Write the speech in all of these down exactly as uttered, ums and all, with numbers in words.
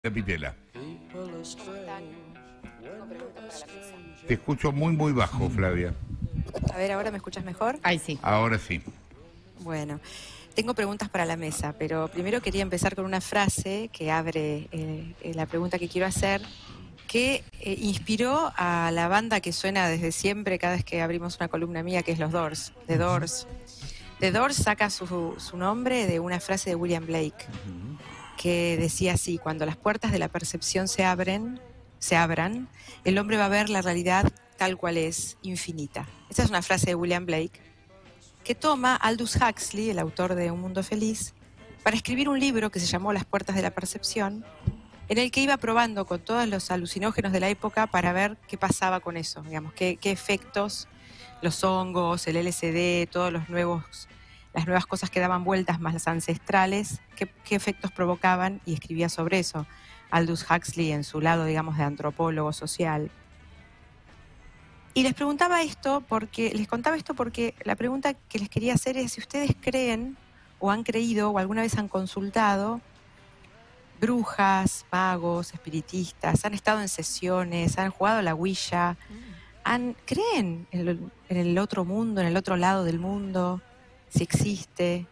Capitela. ¿Cómo están? Tengo preguntas para la mesa. Te escucho muy, muy bajo, Flavia. A ver, ¿ahora me escuchas mejor? Ay, sí. Ahora sí. Bueno, tengo preguntas para la mesa, pero primero quería empezar con una frase que abre eh, eh, la pregunta que quiero hacer, que eh, inspiró a la banda que suena desde siempre cada vez que abrimos una columna mía, que es los Doors, The Doors. The Doors saca su, su nombre de una frase de William Blake, que decía así: cuando las puertas de la percepción se abren, se abran, el hombre va a ver la realidad tal cual es, infinita. Esa es una frase de William Blake que toma Aldous Huxley, el autor de Un Mundo Feliz, para escribir un libro que se llamó Las Puertas de la Percepción, en el que iba probando con todos los alucinógenos de la época para ver qué pasaba con eso, digamos, qué, qué efectos, los hongos, el L S D, todos los nuevos, las nuevas cosas que daban vueltas más las ancestrales, qué, qué efectos provocaban, y escribía sobre eso Aldous Huxley en su lado, digamos, de antropólogo social. Y les preguntaba esto porque, les contaba esto porque la pregunta que les quería hacer es si ustedes creen o han creído o alguna vez han consultado brujas, magos, espiritistas, han estado en sesiones, han jugado a la Ouija, han, creen en, lo, en el otro mundo, en el otro lado del mundo, si existe,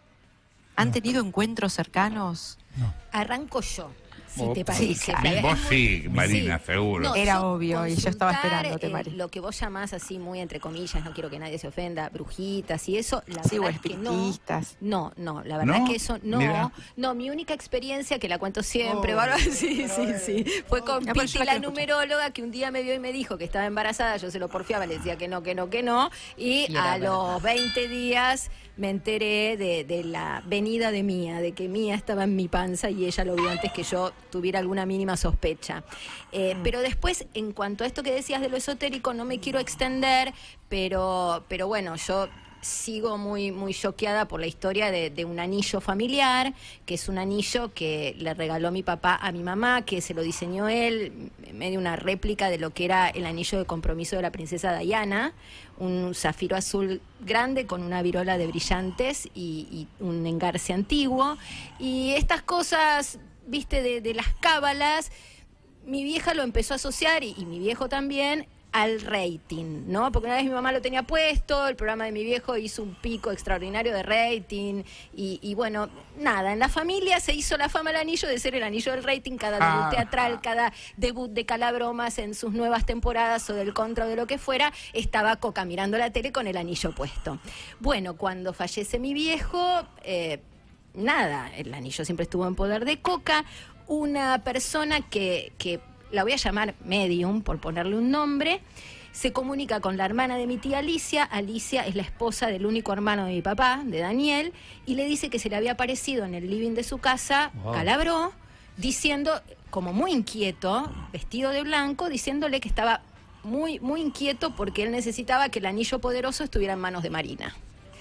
han tenido encuentros cercanos. No. Arranco yo. Si Oh, te parece, sí, claro. Flavia. Vos sí, Marina, Sí. seguro. No, Era yo obvio, y yo estaba consultar, esperándote, eh, Mari. Lo que vos llamás así muy entre comillas, no quiero que nadie se ofenda, brujitas y eso, la Sí, o verdad es que no. espiritistas. No, no, la verdad ¿No? que eso no. Mirá. No, mi única experiencia, que la cuento siempre, Oh, Bárbara, sí, sí, sí, fue con Ah, pero Piti, yo la la quiero escuchar. numeróloga, que un día me vio y me dijo que estaba embarazada, yo se lo porfiaba, le decía que no, que no, que no, y Y era a los veinte días me enteré de, de la venida de Mía, de que Mía estaba en mi panza y ella lo vio antes que yo tuviera alguna mínima sospecha. Eh, pero después, en cuanto a esto que decías de lo esotérico, no me quiero extender, pero, pero bueno, yo sigo muy, muy choqueada por la historia de, de un anillo familiar, que es un anillo que le regaló mi papá a mi mamá, que se lo diseñó él, medio una réplica de lo que era el anillo de compromiso de la princesa Diana, un zafiro azul grande con una virola de brillantes y, y un engarce antiguo. Y estas cosas, viste, de, de las cábalas, mi vieja lo empezó a asociar, y, y mi viejo también, al rating, ¿no? Porque una vez mi mamá lo tenía puesto, el programa de mi viejo hizo un pico extraordinario de rating, y, y bueno, nada, en la familia se hizo la fama del anillo de ser el anillo del rating, cada debut Ah. teatral, cada debut de Calabromas en sus nuevas temporadas o del Contra o de lo que fuera, estaba Coca mirando la tele con el anillo puesto. Bueno, cuando fallece mi viejo, eh, nada, el anillo siempre estuvo en poder de Coca. Una persona que, que la voy a llamar medium, por ponerle un nombre, se comunica con la hermana de mi tía Alicia. Alicia es la esposa del único hermano de mi papá, de Daniel, y le dice que se le había aparecido en el living de su casa, Wow. Calabró, diciendo, como muy inquieto, vestido de blanco, diciéndole que estaba muy, muy inquieto porque él necesitaba que el anillo poderoso estuviera en manos de Marina.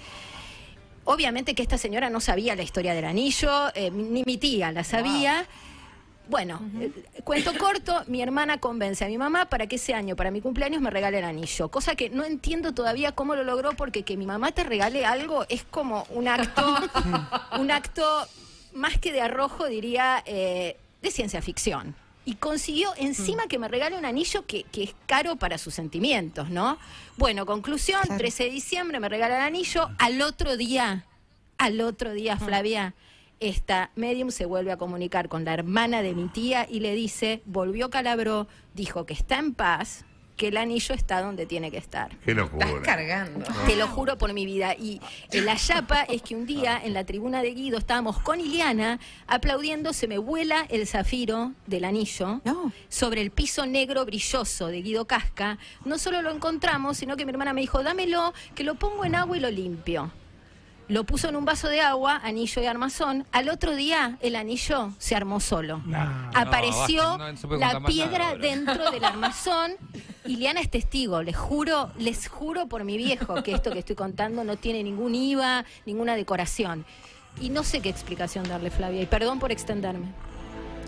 Obviamente que esta señora no sabía la historia del anillo, eh, ni mi tía la sabía. Bueno, eh, cuento corto, mi hermana convence a mi mamá para que ese año, para mi cumpleaños, me regale el anillo. Cosa que no entiendo todavía cómo lo logró, porque que mi mamá te regale algo es como un acto, un acto más que de arrojo, diría, eh, de ciencia ficción. Y consiguió encima que me regale un anillo que, que es caro para sus sentimientos, ¿no? Bueno, conclusión, Claro. trece de diciembre me regala el anillo. Al otro día, al otro día, Flavia, esta medium se vuelve a comunicar con la hermana de mi tía y le dice, volvió Calabró, dijo que está en paz, que el anillo está donde tiene que estar. Qué Estás locura. cargando. Te lo juro por mi vida. Y la chapa es que un día en la tribuna de Guido estábamos con Iliana aplaudiendo, se me vuela el zafiro del anillo No. sobre el piso negro brilloso de Guido Casca. No solo lo encontramos, sino que mi hermana me dijo, dámelo, que lo pongo en agua y lo limpio. Lo puso en un vaso de agua, anillo y armazón. Al otro día el anillo se armó solo. No. Apareció No, basta, no se puede la contar más piedra nada ahora. dentro del armazón. Iliana es testigo, les juro, les juro por mi viejo que esto que estoy contando no tiene ningún I V A, ninguna decoración. Y no sé qué explicación darle, Flavia, y perdón por extenderme.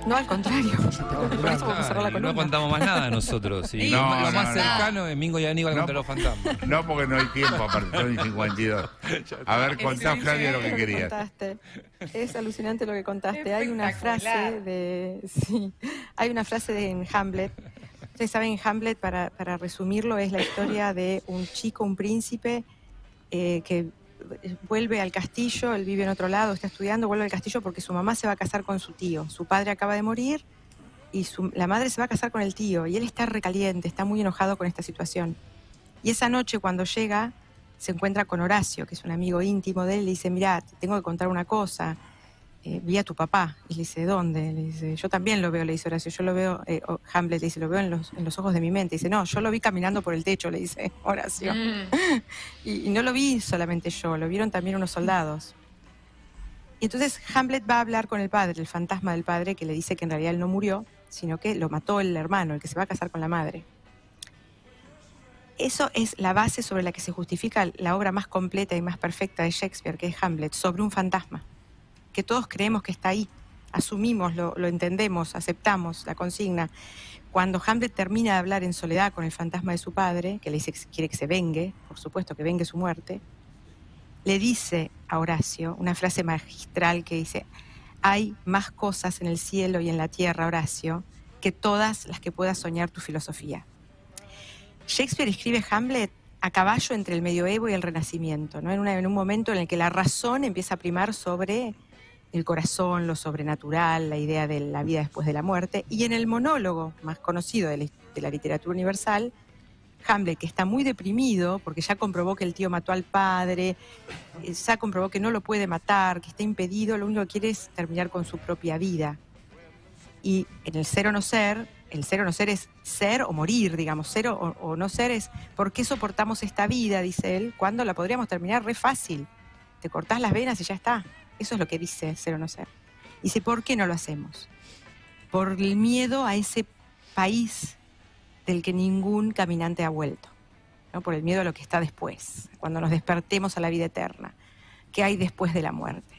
No, al contrario. Con esto vamos a cerrar la No columna. contamos más nada nosotros. Y No, lo no, más no. cercano es Mingo y Aníbal No. contra los fantasmas. No, porque no hay tiempo, aparte son y cincuenta y dos. A ver, contá, Flavia, lo que Lo que querías. contaste. Es alucinante lo que contaste. Hay una Espectacular. frase de. Sí, hay una frase de, en Hamlet. Ustedes saben, Hamlet, para, para resumirlo, es la historia de un chico, un príncipe, eh, que vuelve al castillo. Él vive en otro lado, está estudiando, vuelve al castillo porque su mamá se va a casar con su tío. Su padre acaba de morir y su, la madre se va a casar con el tío. Y él está recaliente, está muy enojado con esta situación. Y esa noche, cuando llega, se encuentra con Horacio, que es un amigo íntimo de él, y le dice: mirá, te tengo que contar una cosa. Eh, vi a tu papá. Y le dice: ¿dónde? Le dice: yo también lo veo, le dice Horacio. Yo lo veo, eh, Hamlet le dice: lo veo en los, en los ojos de mi mente. Dice: no, yo lo vi caminando por el techo, le dice Horacio. Mm. y, y no lo vi solamente yo, lo vieron también unos soldados. Y entonces Hamlet va a hablar con el padre, el fantasma del padre, que le dice que en realidad él no murió, sino que lo mató el hermano, el que se va a casar con la madre. Eso es la base sobre la que se justifica la obra más completa y más perfecta de Shakespeare, que es Hamlet, sobre un fantasma, que todos creemos que está ahí, asumimos, lo, lo entendemos, aceptamos la consigna. Cuando Hamlet termina de hablar en soledad con el fantasma de su padre, que le dice que quiere que se vengue, por supuesto que vengue su muerte, le dice a Horacio una frase magistral que dice: hay más cosas en el cielo y en la tierra, Horacio, que todas las que pueda soñar tu filosofía. Shakespeare escribe Hamlet a caballo entre el medioevo y el renacimiento, ¿no? En, una, en un momento en el que la razón empieza a primar sobre el corazón, lo sobrenatural, la idea de la vida después de la muerte, y en el monólogo más conocido de la, de la literatura universal, Hamlet, que está muy deprimido porque ya comprobó que el tío mató al padre, ya comprobó que no lo puede matar, que está impedido, lo único que quiere es terminar con su propia vida. Y en el ser o no ser, el ser o no ser es ser o morir, digamos, ser o, o no ser es ¿por qué soportamos esta vida?, dice él, cuando la podríamos terminar re fácil. Te cortás las venas y ya está. Eso es lo que dice ser o no ser. Dice: ¿por qué no lo hacemos? Por el miedo a ese país del que ningún caminante ha vuelto, ¿no? Por el miedo a lo que está después, cuando nos despertemos a la vida eterna. ¿Qué hay después de la muerte?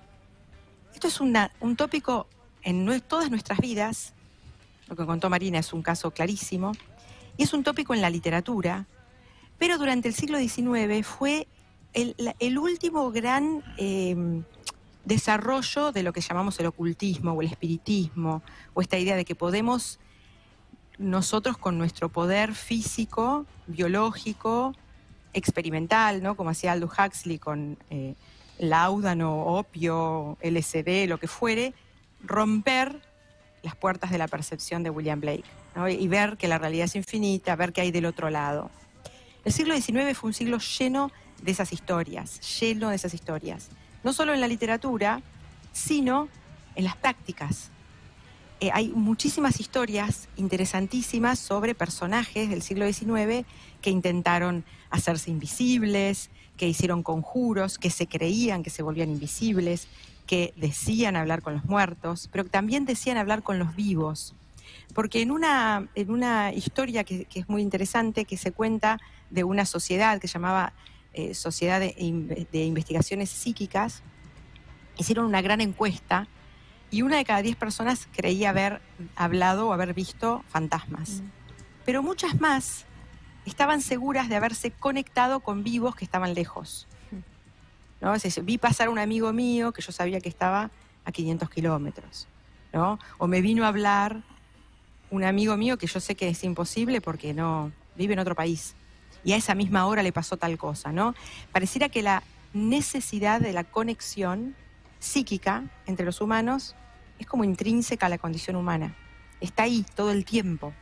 Esto es una, un tópico en nue- todas nuestras vidas. Lo que contó Marina es un caso clarísimo. Y es un tópico en la literatura, pero durante el siglo diecinueve fue el, la- el último gran eh, desarrollo de lo que llamamos el ocultismo o el espiritismo, o esta idea de que podemos nosotros, con nuestro poder físico, biológico, experimental, ¿no?, como hacía Aldous Huxley con eh, láudano, opio, L S D, lo que fuere, romper las puertas de la percepción de William Blake, ¿no?, y ver que la realidad es infinita, ver qué hay del otro lado. El siglo diecinueve fue un siglo lleno de esas historias, lleno de esas historias. No solo en la literatura, sino en las prácticas. Eh, hay muchísimas historias interesantísimas sobre personajes del siglo diecinueve que intentaron hacerse invisibles, que hicieron conjuros, que se creían que se volvían invisibles, que decían hablar con los muertos, pero que también decían hablar con los vivos. Porque en una, en una historia que, que es muy interesante, que se cuenta de una sociedad que se llamaba eh, Sociedad de, de Investigaciones Psíquicas, hicieron una gran encuesta y una de cada diez personas creía haber hablado o haber visto fantasmas. Mm. Pero muchas más estaban seguras de haberse conectado con vivos que estaban lejos, ¿no? Es decir, vi pasar un amigo mío que yo sabía que estaba a quinientos kilómetros, ¿no? O me vino a hablar un amigo mío que yo sé que es imposible porque no vive en otro país. Y a esa misma hora le pasó tal cosa, ¿no? Pareciera que la necesidad de la conexión psíquica entre los humanos es como intrínseca a la condición humana. Está ahí todo el tiempo.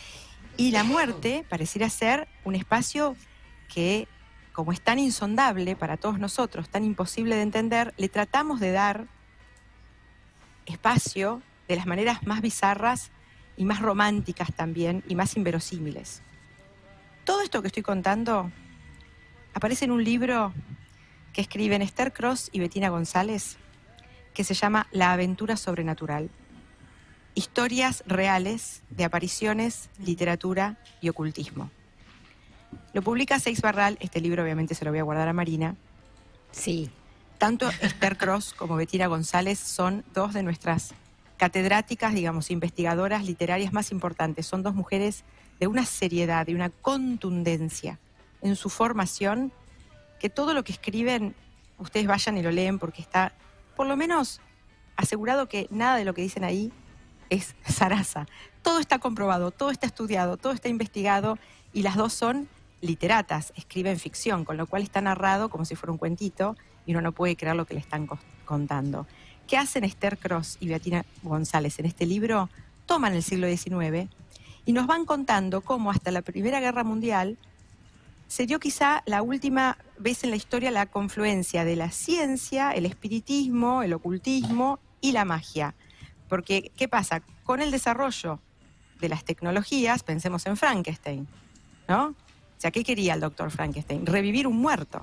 Y la muerte pareciera ser un espacio que, como es tan insondable para todos nosotros, tan imposible de entender, le tratamos de dar espacio de las maneras más bizarras y más románticas también, y más inverosímiles. Todo esto que estoy contando aparece en un libro que escriben Esther Cross y Bettina González, que se llama La aventura sobrenatural. Historias reales de apariciones, literatura y ocultismo. Lo publica Seix Barral, este libro obviamente se lo voy a guardar a Marina. Sí. Tanto Esther Cross como Bettina González son dos de nuestras catedráticas, digamos, investigadoras literarias más importantes. Son dos mujeres de una seriedad, de una contundencia en su formación, que todo lo que escriben, ustedes vayan y lo leen porque está, por lo menos, asegurado que nada de lo que dicen ahí es zaraza. Todo está comprobado, todo está estudiado, todo está investigado, y las dos son literatas, escriben ficción, con lo cual está narrado como si fuera un cuentito y uno no puede creer lo que le están contando. ¿Qué hacen Esther Cross y Beatina González en este libro? Toman el siglo diecinueve y nos van contando cómo hasta la Primera Guerra Mundial se dio quizá la última vez en la historia la confluencia de la ciencia, el espiritismo, el ocultismo y la magia. Porque, ¿qué pasa? Con el desarrollo de las tecnologías, pensemos en Frankenstein, ¿no? O sea, ¿qué quería el doctor Frankenstein? Revivir un muerto.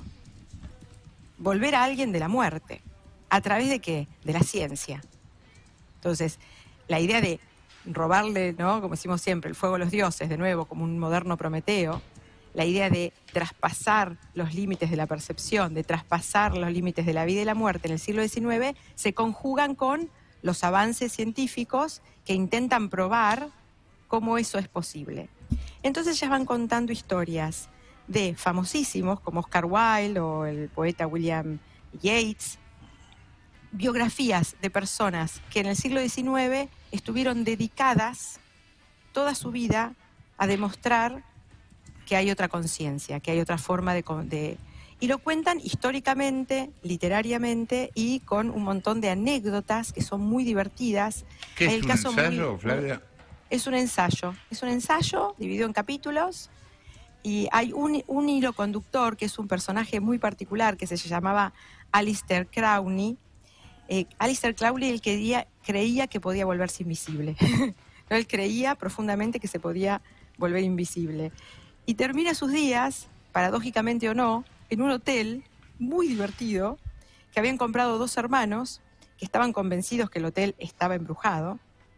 Volver a alguien de la muerte. ¿A través de qué? De la ciencia. Entonces, la idea de robarle, ¿no?, como decimos siempre, el fuego a los dioses, de nuevo, como un moderno Prometeo, la idea de traspasar los límites de la percepción, de traspasar los límites de la vida y la muerte en el siglo diecinueve, se conjugan con los avances científicos que intentan probar cómo eso es posible. Entonces ellas van contando historias de famosísimos como Oscar Wilde o el poeta William Yeats, biografías de personas que en el siglo diecinueve estuvieron dedicadas toda su vida a demostrar que hay otra conciencia, que hay otra forma de, de... Y lo cuentan históricamente, literariamente y con un montón de anécdotas que son muy divertidas. ¿Qué es el un caso ensayo, muy, Flavia? Es un ensayo, es un ensayo dividido en capítulos y hay un, un hilo conductor que es un personaje muy particular que se llamaba Aleister Crowley. Eh, Aleister Crowley él quería, creía que podía volverse invisible. ¿No? Él creía profundamente que se podía volver invisible. Y termina sus días, paradójicamente o no, en un hotel muy divertido que habían comprado dos hermanos que estaban convencidos que el hotel estaba embrujado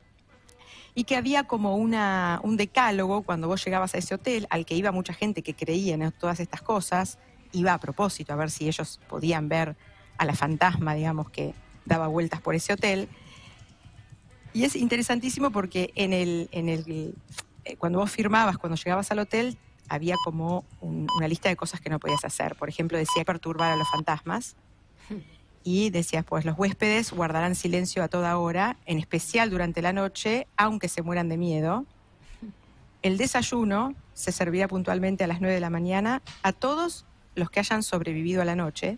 y que había como una, un decálogo cuando vos llegabas a ese hotel al que iba mucha gente que creía en todas estas cosas, iba a propósito a ver si ellos podían ver a la fantasma, digamos, que daba vueltas por ese hotel. Y es interesantísimo porque en el, en el, cuando vos firmabas, cuando llegabas al hotel, había como un, una lista de cosas que no podías hacer. Por ejemplo, decía perturbar a los fantasmas. Y decías, pues los huéspedes guardarán silencio a toda hora, en especial durante la noche, aunque se mueran de miedo. El desayuno se servirá puntualmente a las nueve de la mañana a todos los que hayan sobrevivido a la noche.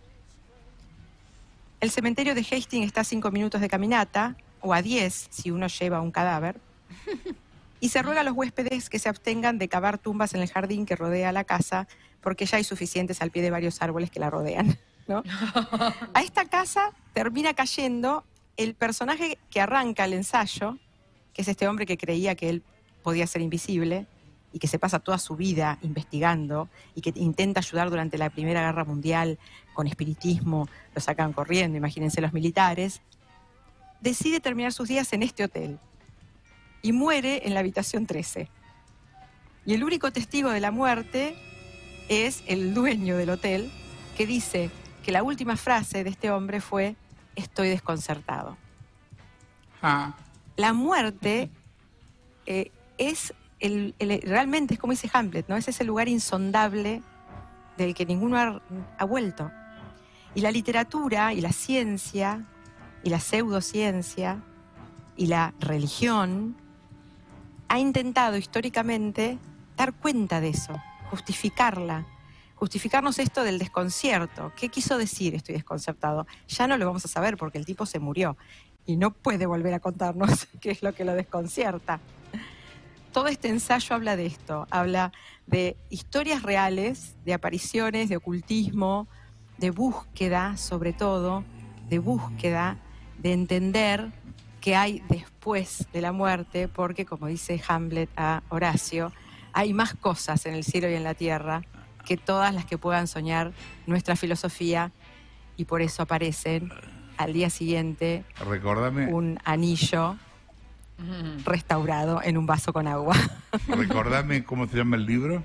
El cementerio de Hastings está a cinco minutos de caminata, o a diez si uno lleva un cadáver. Y se ruega a los huéspedes que se abstengan de cavar tumbas en el jardín que rodea la casa, porque ya hay suficientes al pie de varios árboles que la rodean, ¿no? A esta casa termina cayendo el personaje que arranca el ensayo, que es este hombre que creía que él podía ser invisible y que se pasa toda su vida investigando y que intenta ayudar durante la Primera Guerra Mundial con espiritismo, lo sacan corriendo, imagínense los militares, decide terminar sus días en este hotel y muere en la habitación trece. Y el único testigo de la muerte es el dueño del hotel, que dice que la última frase de este hombre fue: estoy desconcertado. Ah. La muerte eh, es el, el, realmente es como dice Hamlet, ¿no? Es ese lugar insondable del que ninguno ha, ha vuelto. Y la literatura y la ciencia y la pseudociencia y la religión ha intentado históricamente dar cuenta de eso, justificarla, justificarnos esto del desconcierto. ¿Qué quiso decir estoy desconcertado? Ya no lo vamos a saber porque el tipo se murió y no puede volver a contarnos qué es lo que lo desconcierta. Todo este ensayo habla de esto, habla de historias reales, de apariciones, de ocultismo, de búsqueda sobre todo, de búsqueda, de entender que hay después de la muerte, porque como dice Hamlet a Horacio, hay más cosas en el cielo y en la tierra que todas las que puedan soñar nuestra filosofía, y por eso aparecen al día siguiente Recordame. un anillo restaurado en un vaso con agua. Recordame cómo se llama el libro.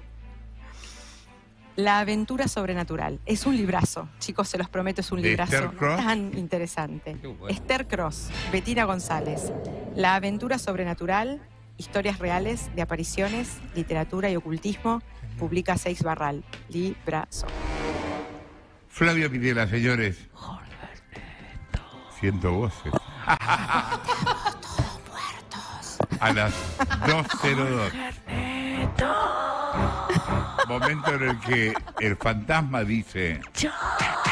La aventura sobrenatural. Es un librazo, chicos, se los prometo, es un ¿De librazo Esther Cross? tan interesante. Qué bueno. Esther Cross, Beatina González. La aventura sobrenatural, historias reales de apariciones, literatura y ocultismo, publica Seix Barral, Librazo. Flavio Pitela, señores. Siento voces. Todos muertos. A las dos cero dos. Momento en el que el fantasma dice...